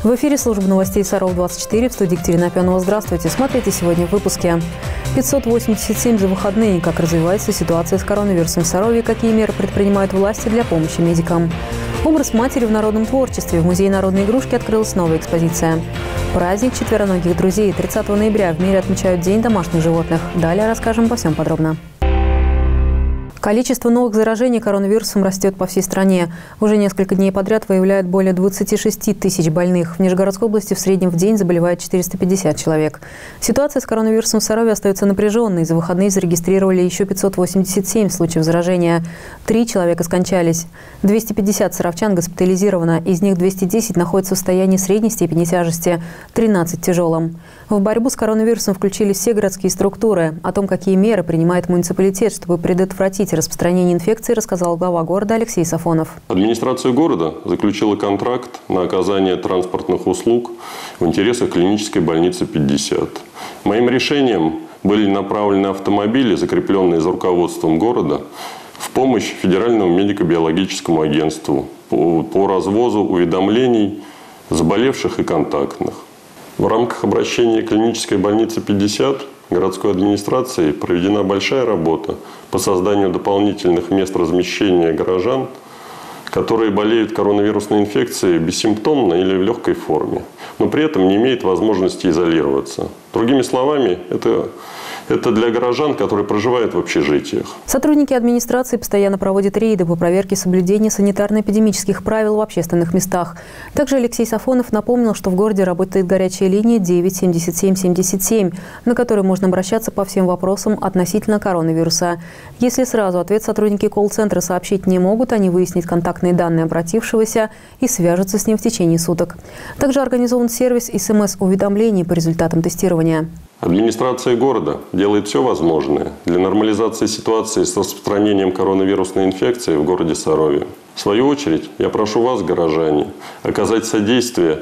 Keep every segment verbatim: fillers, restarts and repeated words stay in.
В эфире служба новостей Саров двадцать четыре, в студии Екатерина Пионова. Здравствуйте. Смотрите сегодня в выпуске. пятьсот восемьдесят семь за выходные. Как развивается ситуация с коронавирусом в Сарове, какие меры предпринимают власти для помощи медикам. Образ матери в народном творчестве. В Музее народной игрушки открылась новая экспозиция. Праздник четвероногих друзей. тридцатого ноября в мире отмечают День домашних животных. Далее расскажем обо всем подробно. Количество новых заражений коронавирусом растет по всей стране. Уже несколько дней подряд выявляют более двадцати шести тысяч больных. В Нижегородской области в среднем в день заболевает четыреста пятьдесят человек. Ситуация с коронавирусом в Сарове остается напряженной. За выходные зарегистрировали еще пятьсот восемьдесят семь случаев заражения. Три человека скончались. двести пятьдесят саровчан госпитализировано. Из них двести десять находятся в состоянии средней степени тяжести, тринадцать в тяжелом. В борьбу с коронавирусом включили все городские структуры. О том, какие меры принимает муниципалитет, чтобы предотвратить распространение инфекции, рассказал глава города Алексей Сафонов. Администрация города заключила контракт на оказание транспортных услуг в интересах клинической больницы пятьдесят. Моим решением были направлены автомобили, закрепленные за руководством города, в помощь Федеральному медико-биологическому агентству по, по развозу уведомлений заболевших и контактных. В рамках обращения клинической больницы пятьдесят городской администрацией проведена большая работа по созданию дополнительных мест размещения горожан, которые болеют коронавирусной инфекцией бессимптомно или в легкой форме, но при этом не имеют возможности изолироваться. Другими словами, это... Это для горожан, которые проживают в общежитиях. Сотрудники администрации постоянно проводят рейды по проверке соблюдения санитарно-эпидемических правил в общественных местах. Также Алексей Сафонов напомнил, что в городе работает горячая линия девять семьдесят семь семьдесят семь, на которую можно обращаться по всем вопросам относительно коронавируса. Если сразу ответ сотрудники колл-центра сообщить не могут, они выяснят контактные данные обратившегося и свяжутся с ним в течение суток. Также организован сервис эс эм эс-уведомлений по результатам тестирования. Администрация города делает все возможное для нормализации ситуации с распространением коронавирусной инфекции в городе Сарове. В свою очередь, я прошу вас, горожане, оказать содействие,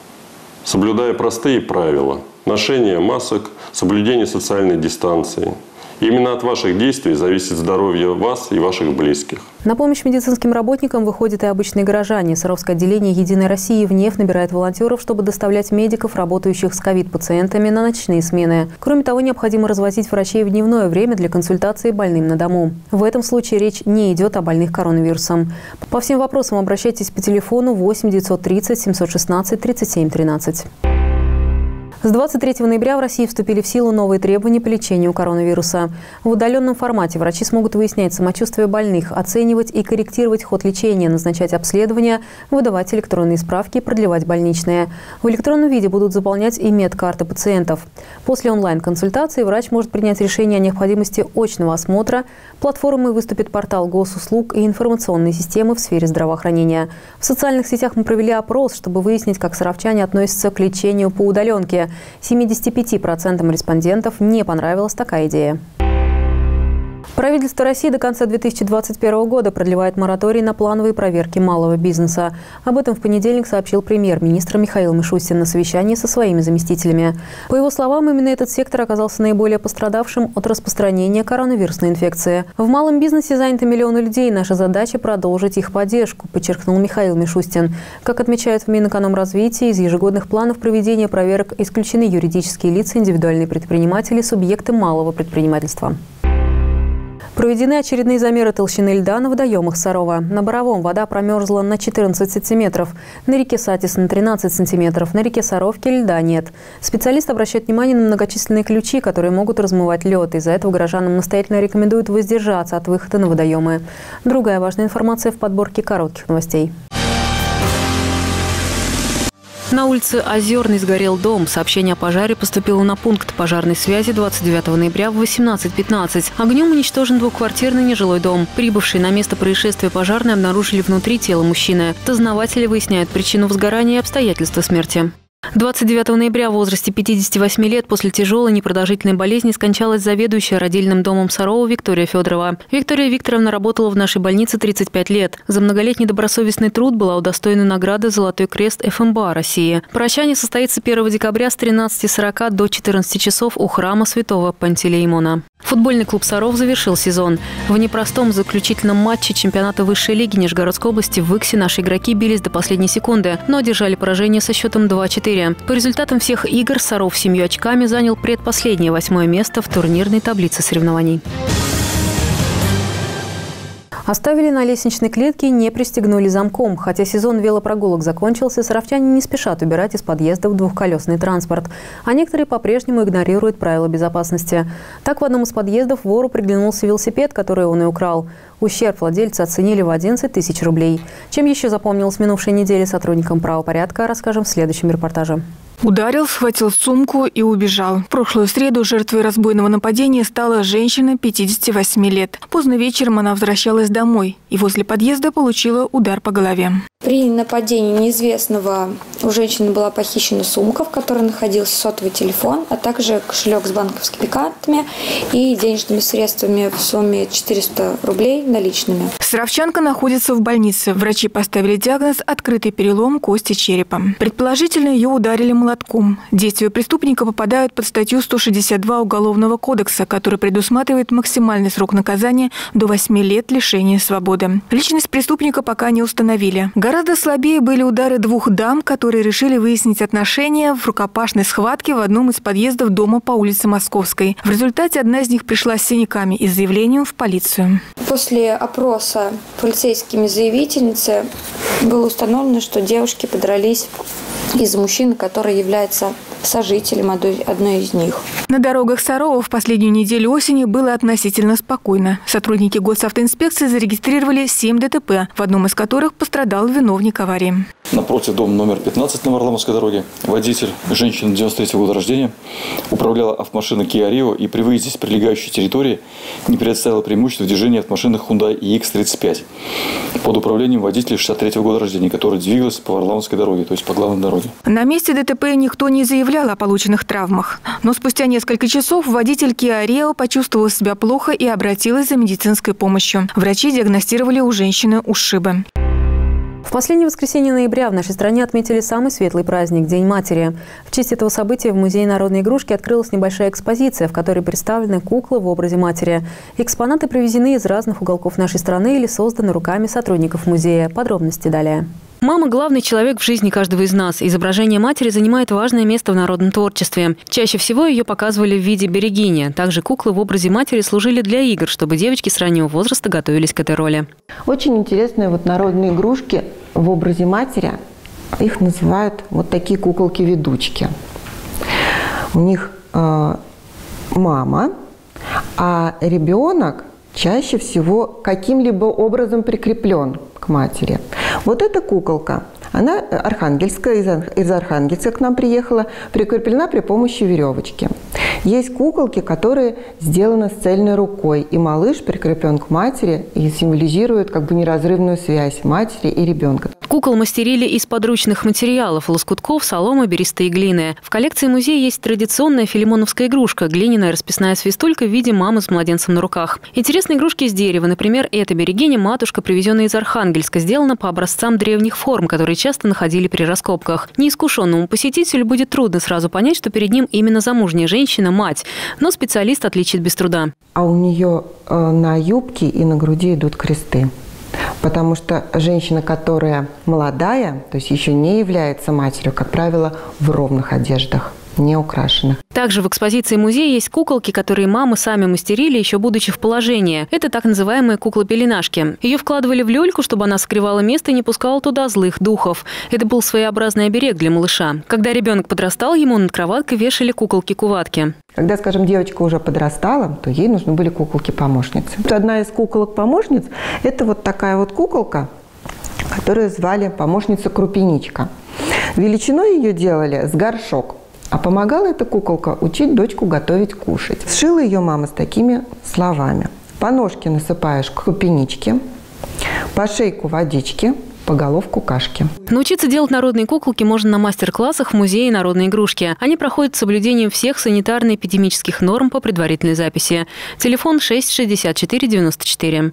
соблюдая простые правила: ношение масок, соблюдение социальной дистанции. Именно от ваших действий зависит здоровье вас и ваших близких. На помощь медицинским работникам выходят и обычные горожане. Саровское отделение «Единой России» вновь набирает волонтеров, чтобы доставлять медиков, работающих с ковид-пациентами, на ночные смены. Кроме того, необходимо развозить врачей в дневное время для консультации больным на дому. В этом случае речь не идет о больных коронавирусом. По всем вопросам обращайтесь по телефону восемь девятьсот тридцать семьсот шестнадцать тридцать семь тринадцать. С двадцать третьего ноября в России вступили в силу новые требования по лечению коронавируса. В удаленном формате врачи смогут выяснять самочувствие больных, оценивать и корректировать ход лечения, назначать обследования, выдавать электронные справки и продлевать больничные. В электронном виде будут заполнять и медкарты пациентов. После онлайн-консультации врач может принять решение о необходимости очного осмотра. Платформой выступит портал госуслуг и информационные системы в сфере здравоохранения. В социальных сетях мы провели опрос, чтобы выяснить, как саровчане относятся к лечению по удаленке. семидесяти пяти процентам респондентов не понравилась такая идея. Правительство России до конца две тысячи двадцать первого года продлевает мораторий на плановые проверки малого бизнеса. Об этом в понедельник сообщил премьер-министр Михаил Мишустин на совещании со своими заместителями. По его словам, именно этот сектор оказался наиболее пострадавшим от распространения коронавирусной инфекции. В малом бизнесе заняты миллионы людей. Наша задача – продолжить их поддержку, подчеркнул Михаил Мишустин. Как отмечают в Минэкономразвитии, из ежегодных планов проведения проверок исключены юридические лица, индивидуальные предприниматели, субъекты малого предпринимательства. Проведены очередные замеры толщины льда на водоемах Сарова. На Боровом вода промерзла на четырнадцать сантиметров, на реке Сатис на тринадцать сантиметров, на реке Саровке льда нет. Специалисты обращают внимание на многочисленные ключи, которые могут размывать лед. Из-за этого горожанам настоятельно рекомендуют воздержаться от выхода на водоемы. Другая важная информация в подборке коротких новостей. На улице Озерной сгорел дом. Сообщение о пожаре поступило на пункт пожарной связи двадцать девятого ноября в восемнадцать пятнадцать. Огнем уничтожен двухквартирный нежилой дом. Прибывшие на место происшествия пожарные обнаружили внутри тело мужчины. Дознаватели выясняют причину возгорания и обстоятельства смерти. двадцать девятого ноября в возрасте пятидесяти восьми лет после тяжелой непродолжительной болезни скончалась заведующая родильным домом Сарова Виктория Федорова. Виктория Викторовна работала в нашей больнице тридцать пять лет. За многолетний добросовестный труд была удостоена награды «Золотой крест эф эм бэ а России». Прощание состоится первого декабря с тринадцати сорока до четырнадцати часов у храма святого Пантелеймона. Футбольный клуб «Саров» завершил сезон. В непростом заключительном матче чемпионата высшей лиги Нижегородской области в Иксе наши игроки бились до последней секунды, но одержали поражение со счетом два-четыре. По результатам всех игр «Саров» с семью очками занял предпоследнее восьмое место в турнирной таблице соревнований. Оставили на лестничной клетке и не пристегнули замком. Хотя сезон велопрогулок закончился, саровчане не спешат убирать из подъездов двухколесный транспорт. А некоторые по-прежнему игнорируют правила безопасности. Так, в одном из подъездов вору приглянулся велосипед, который он и украл. Ущерб владельца оценили в одиннадцать тысяч рублей. Чем еще запомнилась минувшей неделе сотрудникам правопорядка, расскажем в следующем репортаже. Ударил, схватил сумку и убежал. В прошлую среду жертвой разбойного нападения стала женщина пятидесяти восьми лет. Поздно вечером она возвращалась домой и возле подъезда получила удар по голове. При нападении неизвестного у женщины была похищена сумка, в которой находился сотовый телефон, а также кошелек с банковскими картами и денежными средствами в сумме четыреста рублей наличными. Саровчанка находится в больнице. Врачи поставили диагноз «открытый перелом кости черепа». Предположительно, ее ударили молотком. Действия преступника попадают под статью сто шестьдесят два Уголовного кодекса, который предусматривает максимальный срок наказания до восьми лет лишения свободы. Личность преступника пока не установили. Гораздо слабее были удары двух дам, которые решили выяснить отношения в рукопашной схватке в одном из подъездов дома по улице Московской. В результате одна из них пришла с синяками и заявлением в полицию. После опроса полицейскими заявительницы было установлено, что девушки подрались из-за мужчины, который является сожителем одной из них. На дорогах Сарова в последнюю неделю осени было относительно спокойно. Сотрудники госавтоинспекции зарегистрировали семь дэ тэ пэ, в одном из которых пострадал виновник аварии. Напротив дома номер пятнадцать на Варламовской дороге водитель, женщина девяносто третьего года рождения, управляла автомашиной Kia Rio и при выезде с прилегающей территории не предоставила преимущество в движении автомашины Hyundai и икс тридцать пять под управлением водителя шестьдесят третьего года рождения, который двигалась по Варламовской дороге, то есть по главной дороге. На месте дэ тэ пэ никто не заявлял о полученных травмах. Но спустя несколько часов водитель Kia Rio почувствовал себя плохо и обратилась за медицинской помощью. Врачи диагностировали у женщины ушибы. В последнее воскресенье ноября в нашей стране отметили самый светлый праздник – День матери. В честь этого события в Музее народной игрушки открылась небольшая экспозиция, в которой представлены куклы в образе матери. Экспонаты привезены из разных уголков нашей страны или созданы руками сотрудников музея. Подробности далее. Мама – главный человек в жизни каждого из нас. Изображение матери занимает важное место в народном творчестве. Чаще всего ее показывали в виде берегини. Также куклы в образе матери служили для игр, чтобы девочки с раннего возраста готовились к этой роли. Очень интересные вот народные игрушки в образе матери. Их называют вот такие куколки-ведучки. У них э, мама, а ребенок чаще всего каким-либо образом прикреплен к матери. Вот эта куколка, она архангельская, из, из Архангельска к нам приехала, прикреплена при помощи веревочки. Есть куколки, которые сделаны с цельной рукой, и малыш прикреплен к матери и символизирует как бы неразрывную связь матери и ребенка. Кукол мастерили из подручных материалов – лоскутков, соломы, бересты и глины. В коллекции музея есть традиционная филимоновская игрушка – глиняная расписная свистулька в виде мамы с младенцем на руках. Интересные игрушки из дерева. Например, эта берегиня – матушка, привезенная из Архангельска, сделана по образцам древних форм, которые часто находили при раскопках. Неискушенному посетителю будет трудно сразу понять, что перед ним именно замужняя женщина – мать. Но специалист отличит без труда. А у нее э, на юбке и на груди идут кресты. Потому что женщина, которая молодая, то есть еще не является матерью, как правило, в ровных одеждах, не украшенных. Также в экспозиции музея есть куколки, которые мамы сами мастерили, еще будучи в положении. Это так называемые куклы-пеленашки. Ее вкладывали в люльку, чтобы она скрывала место и не пускала туда злых духов. Это был своеобразный оберег для малыша. Когда ребенок подрастал, ему над кроваткой вешали куколки-куватки. Когда, скажем, девочка уже подрастала, то ей нужны были куколки-помощницы. Одна из куколок-помощниц – это вот такая вот куколка, которую звали помощница-крупеничка. Величиной ее делали с горшок. А помогала эта куколка учить дочку готовить кушать. Сшила ее мама с такими словами. По ножке насыпаешь крупенички, по шейку водички, поголовку кашки. Научиться делать народные куколки можно на мастер-классах в музее народной игрушки. Они проходят с соблюдением всех санитарно-эпидемических норм по предварительной записи. Телефон шесть шестьдесят четыре девяносто четыре.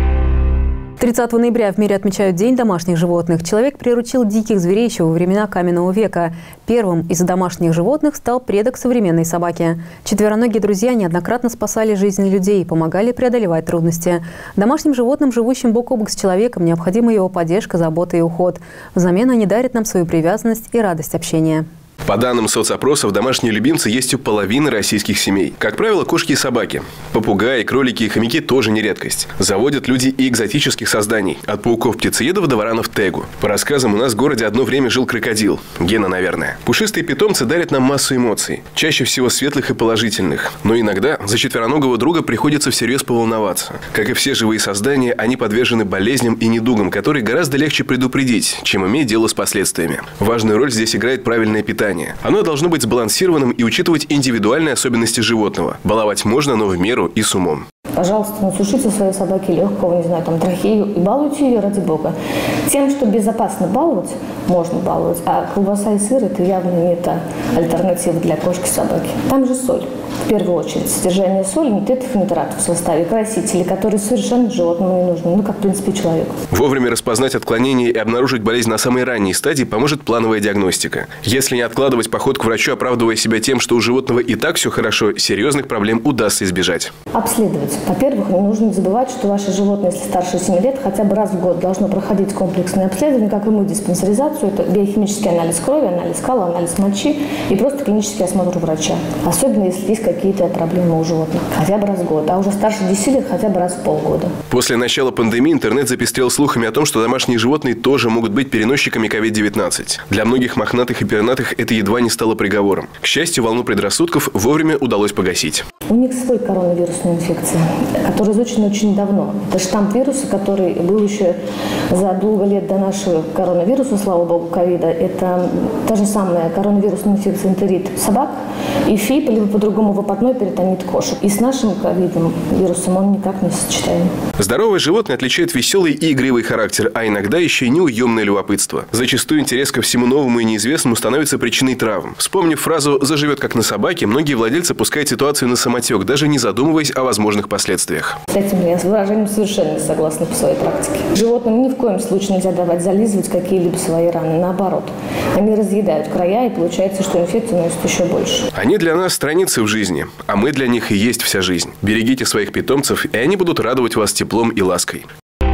тридцатого ноября в мире отмечают День домашних животных. Человек приручил диких зверей еще во времена каменного века. Первым из домашних животных стал предок современной собаки. Четвероногие друзья неоднократно спасали жизни людей и помогали преодолевать трудности. Домашним животным, живущим бок о бок с человеком, необходима его поддержка, забота и уход. Взамен они дарят нам свою привязанность и радость общения. По данным соцопросов, домашние любимцы есть у половины российских семей. Как правило, кошки и собаки. Попугаи, кролики и хомяки тоже не редкость. Заводят люди и экзотических созданий. От пауков-птицеедов до варанов тегу. По рассказам, у нас в городе одно время жил крокодил. Гена, наверное. Пушистые питомцы дарят нам массу эмоций. Чаще всего светлых и положительных. Но иногда за четвероногого друга приходится всерьез поволноваться. Как и все живые создания, они подвержены болезням и недугам, которые гораздо легче предупредить, чем иметь дело с последствиями. Важную роль здесь играет правильное питание. Оно должно быть сбалансированным и учитывать индивидуальные особенности животного. Баловать можно, но в меру и с умом. Пожалуйста, насушите своей собаке легкого, не знаю, там, трахею и балуйте ее, ради бога. Тем, что безопасно баловать, можно баловать, а колбаса и сыр – это явно не та альтернатива для кошки-собаки. Там же соль. В первую очередь, содержание соли, нитратов и нитратов в составе, красители, которые совершенно животному не нужны, ну, как, в принципе, человеку. Вовремя распознать отклонение и обнаружить болезнь на самой ранней стадии поможет плановая диагностика. Если не откладывать поход к врачу, оправдывая себя тем, что у животного и так все хорошо, серьезных проблем удастся избежать. Обследовать. Во-первых, не нужно забывать, что ваше животное, если старше семи лет, хотя бы раз в год должно проходить комплексное обследование, как и мы, диспансеризацию. Это биохимический анализ крови, анализ кала, анализ мочи и просто клинический осмотр врача. Особенно, если есть какие-то проблемы у животных. Хотя бы раз в год. А уже старше десяти лет хотя бы раз в полгода. После начала пандемии интернет запестрел слухами о том, что домашние животные тоже могут быть переносчиками ковид девятнадцать. Для многих мохнатых и пернатых это едва не стало приговором. К счастью, волну предрассудков вовремя удалось погасить. У них свой коронавирусная инфекция, которая изучена очень давно. Это штамм вируса, который был еще задолго лет до нашего коронавируса, слава богу, ковида. Это та же самая коронавирусная инфекция энтерит собак и ФИП, либо по-другому выпадной перитонит кошек. И с нашим ковидным вирусом он никак не сочетаем. Здоровое животное отличает веселый и игривый характер, а иногда еще и неуемное любопытство. Зачастую интерес ко всему новому и неизвестному становится причиной травм. Вспомнив фразу «заживет как на собаке», многие владельцы пускают ситуацию на самотек, даже не задумываясь о возможных последствиях. С этим я с выражением совершенно не согласна по своей практике. Животным ни в коем случае нельзя давать зализывать какие-либо свои раны. Наоборот, они разъедают края, и получается, что инфекция носит еще больше. Они для нас страницы в жизни, а мы для них и есть вся жизнь. Берегите своих питомцев, и они будут радовать вас теплом и лаской.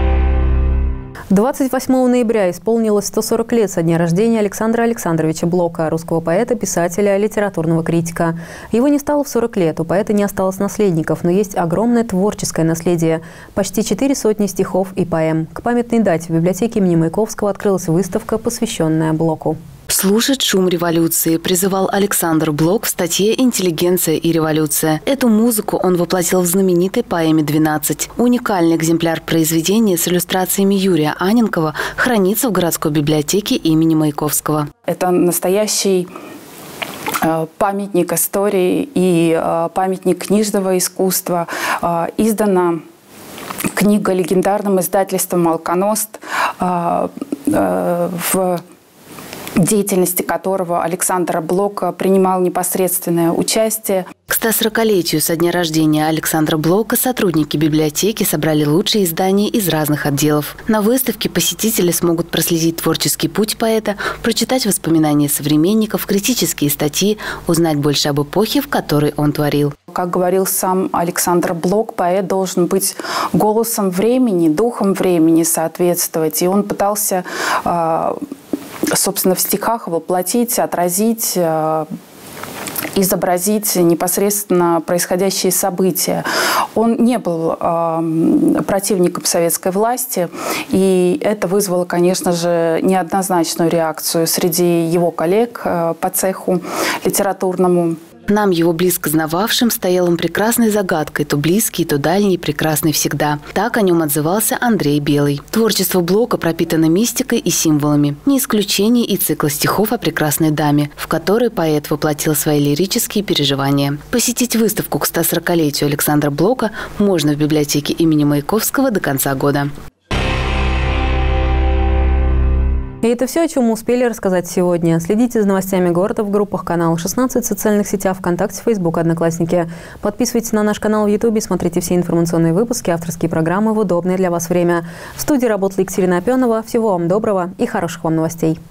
двадцать восьмого ноября исполнилось сто сорок лет со дня рождения Александра Александровича Блока, русского поэта, писателя, литературного критика. Его не стало в сорок лет, у поэта не осталось наследников, но есть огромное творческое наследие. Почти четыре сотни стихов и поэм. К памятной дате в библиотеке имени Маяковского открылась выставка, посвященная Блоку. Слушать шум революции призывал Александр Блок в статье «Интеллигенция и революция». Эту музыку он воплотил в знаменитой поэме «двенадцать». Уникальный экземпляр произведения с иллюстрациями Юрия Анненкова хранится в городской библиотеке имени Маяковского. Это настоящий памятник истории и памятник книжного искусства. Издана книга легендарным издательством «Алконост», в деятельности которого Александр Блок принимал непосредственное участие. К стосорокалетию со дня рождения Александра Блока сотрудники библиотеки собрали лучшие издания из разных отделов. На выставке посетители смогут проследить творческий путь поэта, прочитать воспоминания современников, критические статьи, узнать больше об эпохе, в которой он творил. Как говорил сам Александр Блок, поэт должен быть голосом времени, духом времени соответствовать. И он пытался, собственно, в стихах воплотить, отразить, изобразить непосредственно происходящие события. Он не был э, противником советской власти, и это вызвало, конечно же, неоднозначную реакцию среди его коллег э, по цеху литературному. Нам, его близко знававшим, стоял он прекрасной загадкой, то близкий, то дальний, прекрасный всегда. Так о нем отзывался Андрей Белый. Творчество Блока пропитано мистикой и символами. Не исключение и цикла стихов о прекрасной даме, в которой поэт воплотил свои лирические переживания. Посетить выставку к стосорокалетию Александра Блока можно в библиотеке имени Маяковского до конца года. И это все, о чем мы успели рассказать сегодня. Следите за новостями города в группах канала шестнадцать, в социальных сетях ВКонтакте, Фейсбук, Одноклассники. Подписывайтесь на наш канал в Ютубе, смотрите все информационные выпуски, авторские программы в удобное для вас время. В студии работала Екатерина Опенова. Всего вам доброго и хороших вам новостей.